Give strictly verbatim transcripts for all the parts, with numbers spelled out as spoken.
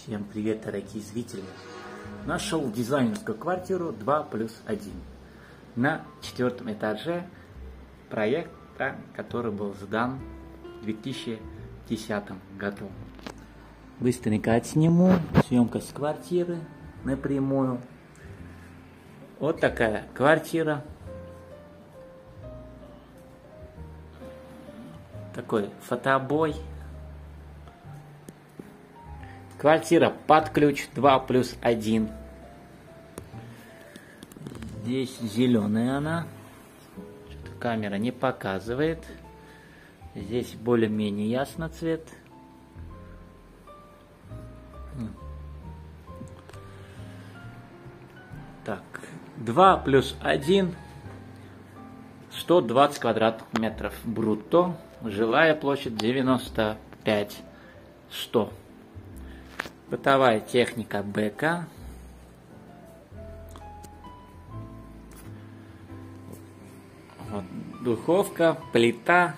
Всем привет, дорогие зрители! Нашел дизайнерскую квартиру два плюс один на четвертом этаже проекта, который был сдан в две тысячи десятом году. Быстренько отсниму съемка с квартиры напрямую. Вот такая квартира. Такой фотобой. Квартира под ключ два плюс один. Здесь зеленая она. Что-то камера не показывает. Здесь более-менее ясно цвет. Так, два плюс один. сто двадцать квадратных метров брутто. Жилая площадь девяносто пять сто. Бытовая техника БК. Вот, духовка, плита.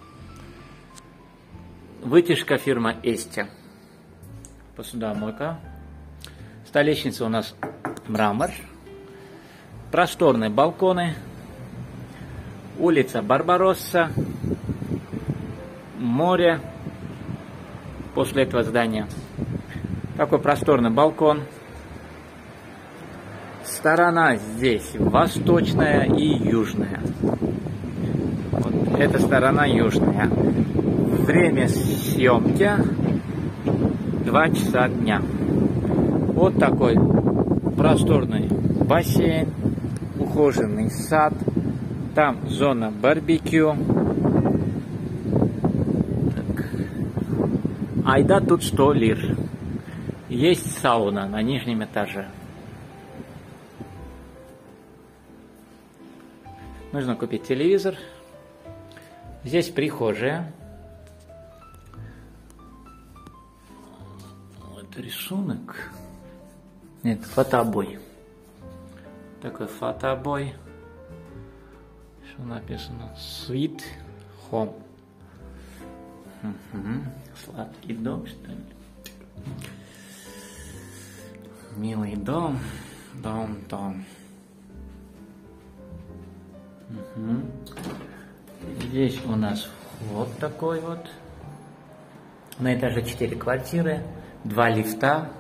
Вытяжка фирма Эсти. Посудомойка. Столешница у нас мрамор. Просторные балконы. Улица Барбаросса. Море. После этого здания. Такой просторный балкон. Сторона здесь восточная и южная. Вот эта сторона южная. Время съемки два часа дня. Вот такой просторный бассейн, ухоженный сад. Там зона барбекю. Так. Айда тут сто лир. Есть сауна на нижнем этаже. Нужно купить телевизор. Здесь прихожая. Вот рисунок. Нет, фотобой. Такой фотобой. Что написано? Sweet Home. Угу. Сладкий дом, что ли? Милый дом, дом, дом. Угу. Здесь у нас вот такой вот. На этаже четыре квартиры, два лифта.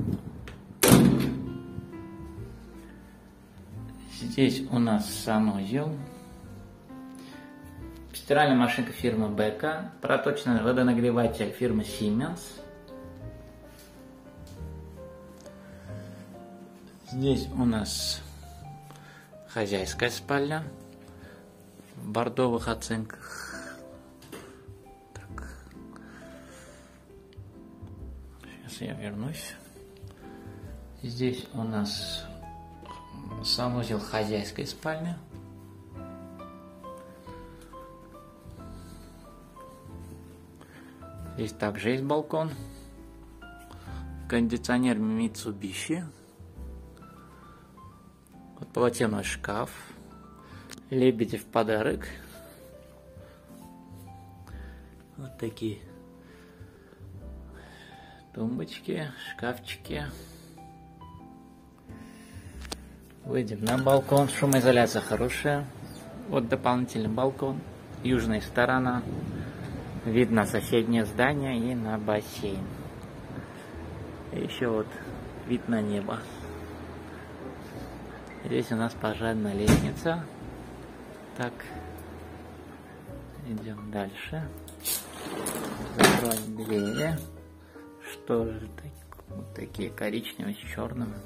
Здесь у нас санузел. Стиральная машинка фирмы БК. Проточный водонагреватель фирмы Siemens. Здесь у нас хозяйская спальня в бордовых оттенках. Так. Сейчас я вернусь. Здесь у нас санузел хозяйской спальни. Здесь также есть балкон. Кондиционер Mitsubishi. Вот полотенный шкаф. Лебеди в подарок. Вот такие тумбочки, шкафчики. Выйдем на балкон. Шумоизоляция хорошая. Вот дополнительный балкон. Южная сторона. Вид на соседнее здание и на бассейн. И еще вот вид на небо. Здесь у нас пожарная лестница. Так, идем дальше. Закроем двери. Что же так, вот такие коричневые с черным.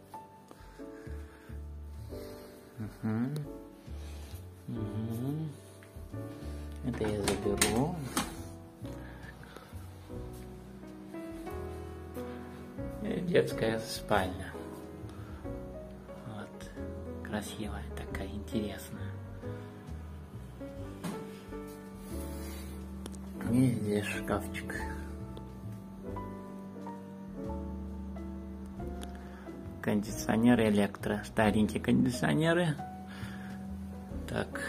Угу. Угу. Это я заберу. И детская спальня. Красивая такая, интересная. И здесь шкафчик. Кондиционеры электро. Старенькие кондиционеры. Так.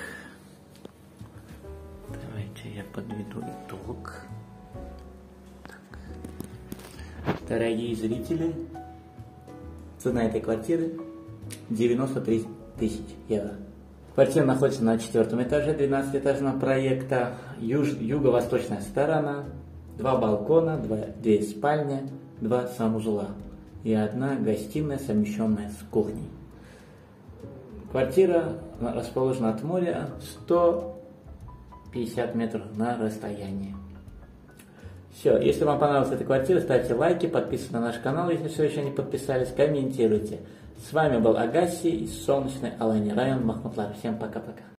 Давайте я подведу итог. Так. Дорогие зрители, цена этой квартиры девяносто три тысячи евро. Квартира находится на четвертом этаже двенадцатиэтажного проекта, юж, юго-восточная сторона, два балкона, два, две спальни, два санузла и одна гостиная, совмещенная с кухней. Квартира расположена от моря сто пятьдесят метров на расстоянии. Все, если вам понравилась эта квартира, ставьте лайки, подписывайтесь на наш канал, если все еще не подписались, комментируйте. С вами был Агаси из солнечной Аланьи, район Махмутлар. Всем пока-пока.